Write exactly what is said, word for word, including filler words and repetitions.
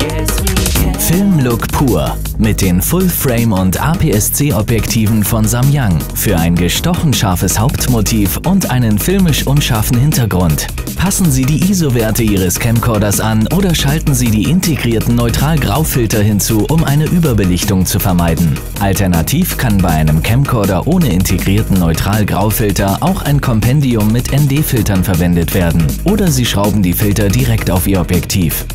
Filmlook pur mit den Full-Frame- und A P S C-Objektiven von Samyang für ein gestochen scharfes Hauptmotiv und einen filmisch unscharfen Hintergrund. Passen Sie die I S O-Werte Ihres Camcorders an oder schalten Sie die integrierten Neutral-Grau-Filter hinzu, um eine Überbelichtung zu vermeiden. Alternativ kann bei einem Camcorder ohne integrierten Neutral-Grau-Filter auch ein Kompendium mit N D-Filtern verwendet werden. Oder Sie schrauben die Filter direkt auf Ihr Objektiv.